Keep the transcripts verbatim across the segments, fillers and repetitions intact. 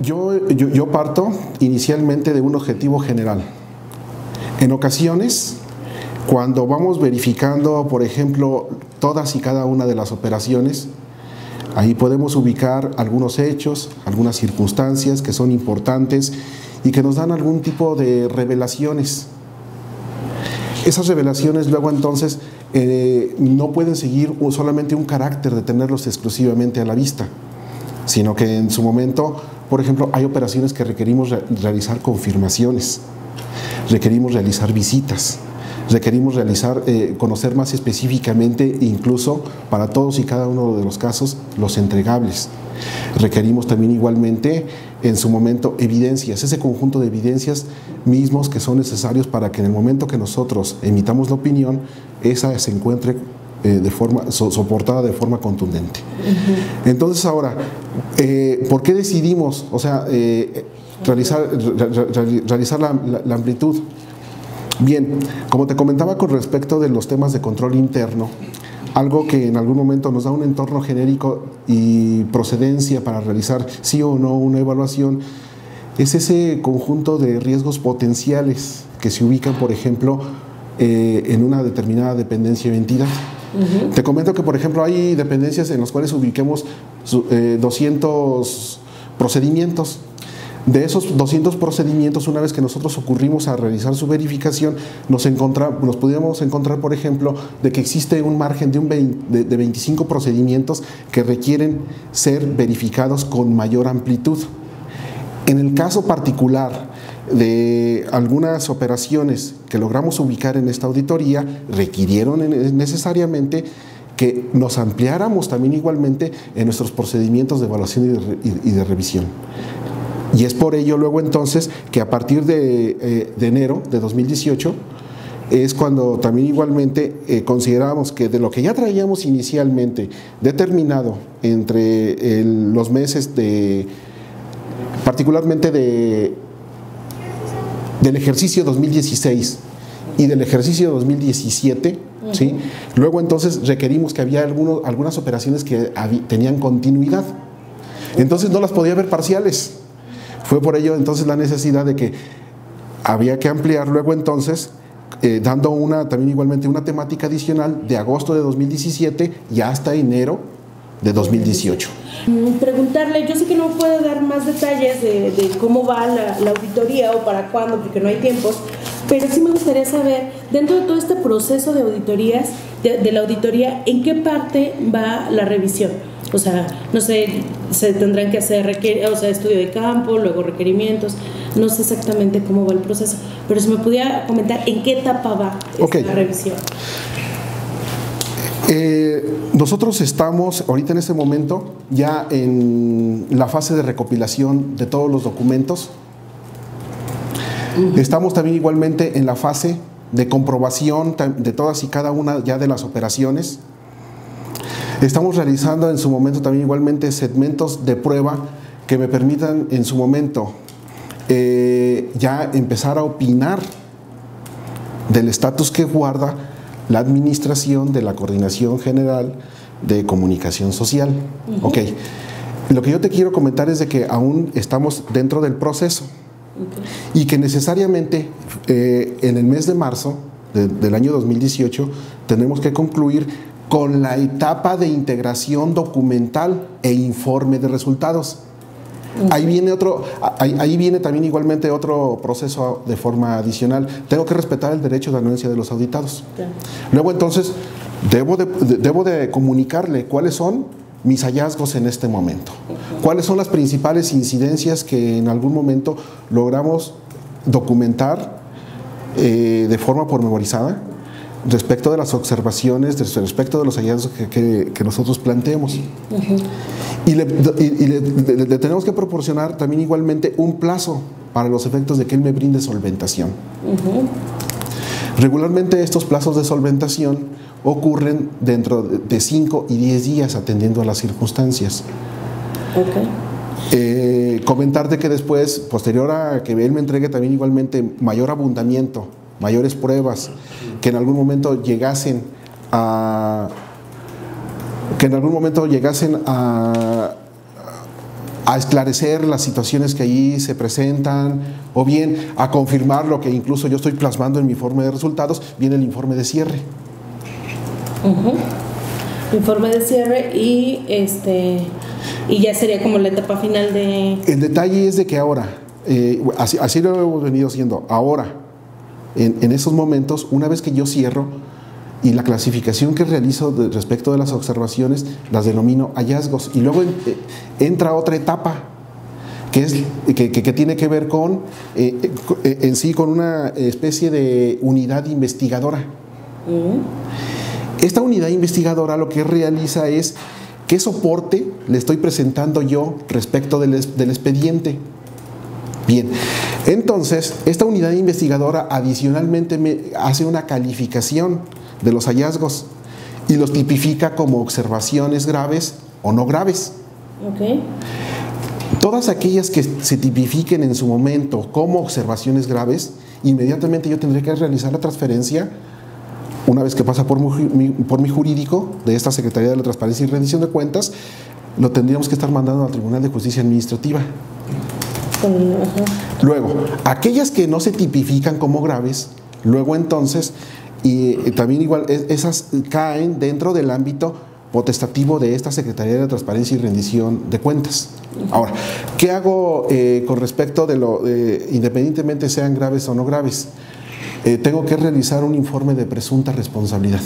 yo, yo, yo parto inicialmente de un objetivo general. En ocasiones, cuando vamos verificando, por ejemplo, todas y cada una de las operaciones, ahí podemos ubicar algunos hechos, algunas circunstancias que son importantes y que nos dan algún tipo de revelaciones. Esas revelaciones luego entonces eh, no pueden seguir solamente un carácter de tenerlos exclusivamente a la vista, sino que en su momento, por ejemplo, hay operaciones que requerimos re realizar confirmaciones, requerimos realizar visitas, requerimos realizar, eh, conocer más específicamente, incluso para todos y cada uno de los casos, los entregables. Requerimos también igualmente, en su momento, evidencias, ese conjunto de evidencias mismos que son necesarios para que en el momento que nosotros emitamos la opinión, esa se encuentre eh, de forma, so, soportada de forma contundente. Uh-huh. Entonces ahora, eh, ¿por qué decidimos, o sea, eh, realizar, re, re, realizar la, la, la amplitud? Bien, como te comentaba con respecto de los temas de control interno, algo que en algún momento nos da un entorno genérico y procedencia para realizar sí o no una evaluación, es ese conjunto de riesgos potenciales que se ubican, por ejemplo, eh, en una determinada dependencia o entidad. Uh-huh. Te comento que, por ejemplo, hay dependencias en las cuales ubiquemos eh, doscientos procedimientos. De esos doscientos procedimientos, una vez que nosotros ocurrimos a realizar su verificación, nos, nos pudiéramos encontrar, por ejemplo, de que existe un margen de, un veinte, de, de veinticinco procedimientos que requieren ser verificados con mayor amplitud. En el caso particular de algunas operaciones que logramos ubicar en esta auditoría, requirieron necesariamente que nos ampliáramos también igualmente en nuestros procedimientos de evaluación y de, y, y de revisión. Y es por ello luego entonces que a partir de, eh, de enero de dos mil dieciocho es cuando también igualmente eh, consideramos que de lo que ya traíamos inicialmente determinado entre el, los meses de, particularmente de, del ejercicio dos mil dieciséis y del ejercicio dos mil diecisiete, uh-huh. ¿sí? Luego entonces requerimos que había algunos, algunas operaciones que había, tenían continuidad, entonces no las podía ver parciales. Fue por ello entonces la necesidad de que había que ampliar luego entonces, eh, dando una también igualmente una temática adicional de agosto de dos mil diecisiete y hasta enero de dos mil dieciocho. Preguntarle, yo sé que no puedo dar más detalles de, de cómo va la, la auditoría o para cuándo, porque no hay tiempos, pero sí me gustaría saber, dentro de todo este proceso de auditorías, de, de la auditoría, ¿en qué parte va la revisión? O sea, no sé, se tendrán que hacer o sea, estudio de campo, luego requerimientos, no sé exactamente cómo va el proceso, pero si me pudiera comentar en qué etapa va esta okay. revisión. Eh, nosotros estamos ahorita en este momento ya en la fase de recopilación de todos los documentos. Uh-huh. Estamos también igualmente en la fase de comprobación de todas y cada una ya de las operaciones. Estamos realizando en su momento también igualmente segmentos de prueba que me permitan en su momento eh, ya empezar a opinar del estatus que guarda la administración de la Coordinación General de Comunicación Social. Uh-huh. Ok, lo que yo te quiero comentar es de que aún estamos dentro del proceso, okay. y que necesariamente eh, en el mes de marzo de, del año dos mil dieciocho tenemos que concluir con la etapa de integración documental e informe de resultados. Uh-huh. Ahí viene otro, ahí, ahí viene también igualmente otro proceso de forma adicional. Tengo que respetar el derecho de anuencia de los auditados. Okay. Luego entonces debo de, de, debo de comunicarle cuáles son mis hallazgos en este momento. Uh-huh. Cuáles son las principales incidencias que en algún momento logramos documentar eh, de forma pormenorizada respecto de las observaciones, respecto de los hallazgos que, que, que nosotros planteemos. Uh-huh. Y, le, y, y le, le, le tenemos que proporcionar también igualmente un plazo para los efectos de que él me brinde solventación. Uh-huh. Regularmente estos plazos de solventación ocurren dentro de cinco y diez días atendiendo a las circunstancias. Okay. Eh, comentarte que después, posterior a que él me entregue también igualmente mayor abundamiento, mayores pruebas, que en algún momento llegasen a que en algún momento llegasen a, a esclarecer las situaciones que allí se presentan, o bien a confirmar lo que incluso yo estoy plasmando en mi informe de resultados, viene el informe de cierre. Uh-huh. Informe de cierre y este y ya sería como la etapa final de... El detalle es de que ahora, eh, así, así lo hemos venido haciendo, ahora, en, en esos momentos, una vez que yo cierro, y la clasificación que realizo de, respecto de las observaciones las denomino hallazgos, y luego en, eh, entra otra etapa que, es, que, que, que tiene que ver con eh, eh, en sí con una especie de unidad investigadora. Mm. Esta unidad investigadora lo que realiza es qué soporte le estoy presentando yo respecto del, del expediente. Bien, entonces esta unidad investigadora adicionalmente me hace una calificación de los hallazgos y los tipifica como observaciones graves o no graves. Okay. Todas aquellas que se tipifiquen en su momento como observaciones graves, inmediatamente yo tendré que realizar la transferencia, una vez que pasa por mi, por mi jurídico de esta Secretaría de la Transparencia y Rendición de Cuentas, lo tendríamos que estar mandando al Tribunal de Justicia Administrativa. Uh-huh. Luego, aquellas que no se tipifican como graves, luego entonces, y también igual, esas caen dentro del ámbito potestativo de esta Secretaría de la Transparencia y Rendición de Cuentas. Ahora, ¿qué hago eh, con respecto de lo, eh, independientemente sean graves o no graves? Eh, tengo que realizar un informe de presunta responsabilidad.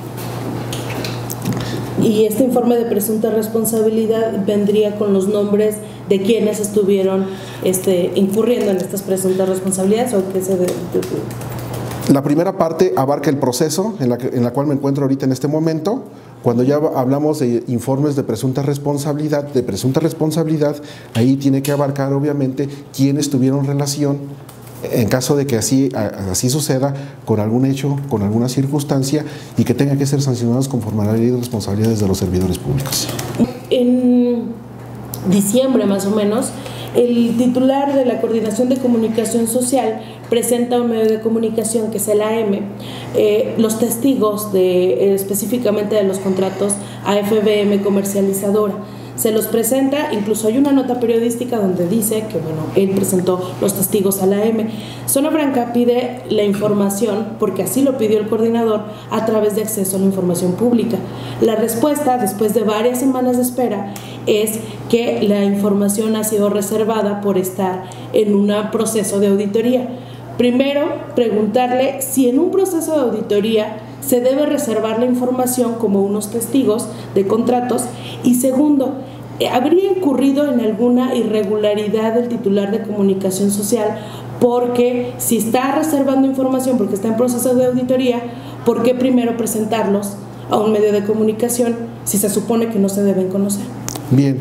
Y este informe de presunta responsabilidad vendría con los nombres de quienes estuvieron este, incurriendo en estas presuntas responsabilidades, o qué se de, de, de... La primera parte abarca el proceso en la, que, en la cual me encuentro ahorita en este momento. Cuando ya hablamos de informes de presunta responsabilidad, de presunta responsabilidad, ahí tiene que abarcar obviamente quienes tuvieron relación, en caso de que así, así suceda, con algún hecho, con alguna circunstancia, y que tengan que ser sancionados conforme a la ley de responsabilidades de los servidores públicos. En diciembre más o menos, el titular de la Coordinación de Comunicación Social presenta un medio de comunicación que es el A M, eh, los testigos de, eh, específicamente de los contratos A F B M comercializadora. Se los presenta, incluso hay una nota periodística donde dice que bueno, él presentó los testigos a la A M. Zona Franca pide la información, porque así lo pidió el coordinador, a través de acceso a la información pública. La respuesta, después de varias semanas de espera, es que la información ha sido reservada por estar en un proceso de auditoría. Primero, preguntarle si en un proceso de auditoría se debe reservar la información como unos testigos de contratos, y segundo, ¿habría incurrido en alguna irregularidad del titular de comunicación social? Porque si está reservando información porque está en proceso de auditoría, ¿por qué primero presentarlos a un medio de comunicación si se supone que no se deben conocer? Bien,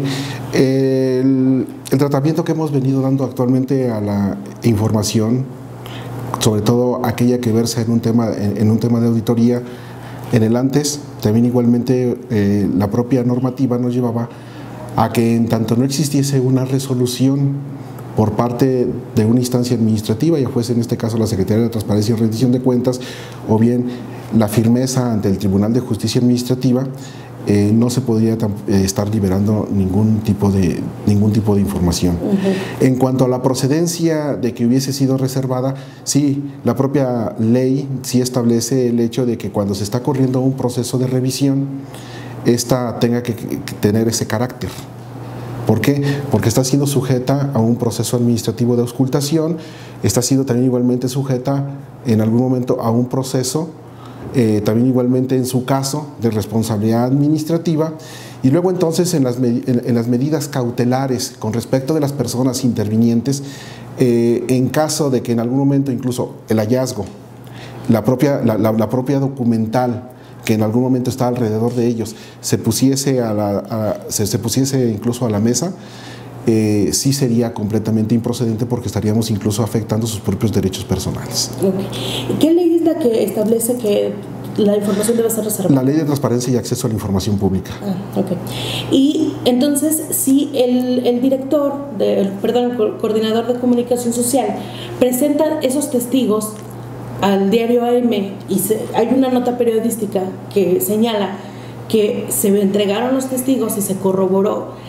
el, el tratamiento que hemos venido dando actualmente a la información, sobre todo aquella que versa en un tema, en, en un tema de auditoría, en el antes, también igualmente eh, la propia normativa nos llevaba a que en tanto no existiese una resolución por parte de una instancia administrativa, ya fuese en este caso la Secretaría de Transparencia y Rendición de Cuentas, o bien la firmeza ante el Tribunal de Justicia Administrativa, Eh, no se podría eh, estar liberando ningún tipo de, ningún tipo de información. Uh-huh. En cuanto a la procedencia de que hubiese sido reservada, sí, la propia ley sí establece el hecho de que cuando se está corriendo un proceso de revisión, esta tenga que, que tener ese carácter. ¿Por qué? Porque está siendo sujeta a un proceso administrativo de auscultación, está siendo también igualmente sujeta en algún momento a un proceso Eh, también igualmente en su caso de responsabilidad administrativa, y luego entonces en las, en, en las medidas cautelares con respecto de las personas intervinientes, eh, en caso de que en algún momento incluso el hallazgo, la propia, la, la, la propia documental que en algún momento está alrededor de ellos se pusiese, a la, a, se, se pusiese incluso a la mesa, Eh, sí sería completamente improcedente, porque estaríamos incluso afectando sus propios derechos personales. Okay. ¿Qué ley es la que establece que la información debe ser reservada? La Ley de Transparencia y Acceso a la Información Pública. Ah, okay. Y entonces, si el, el director, de, el, perdón, el coordinador de comunicación social presenta esos testigos al diario A M y se, hay una nota periodística que señala que se entregaron los testigos y se corroboró,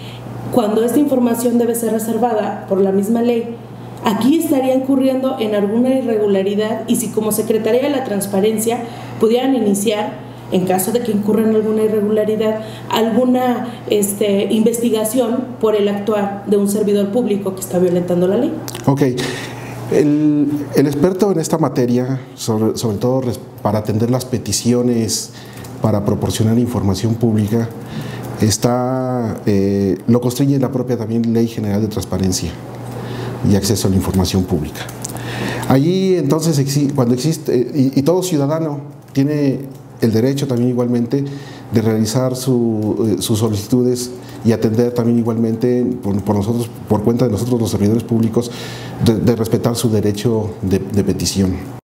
cuando esta información debe ser reservada por la misma ley, aquí estaría incurriendo en alguna irregularidad, y si como Secretaría de la Transparencia pudieran iniciar, en caso de que incurran en alguna irregularidad, alguna este, investigación por el actuar de un servidor público que está violentando la ley. Ok. El, el experto en esta materia, sobre, sobre todo para atender las peticiones, para proporcionar información pública, está, eh, lo constriñe la propia también Ley General de Transparencia y Acceso a la Información Pública. Allí entonces, cuando existe, y, y todo ciudadano tiene el derecho también igualmente de realizar su, sus solicitudes y atender también igualmente por, por nosotros, por cuenta de nosotros los servidores públicos, de, de respetar su derecho de, de petición.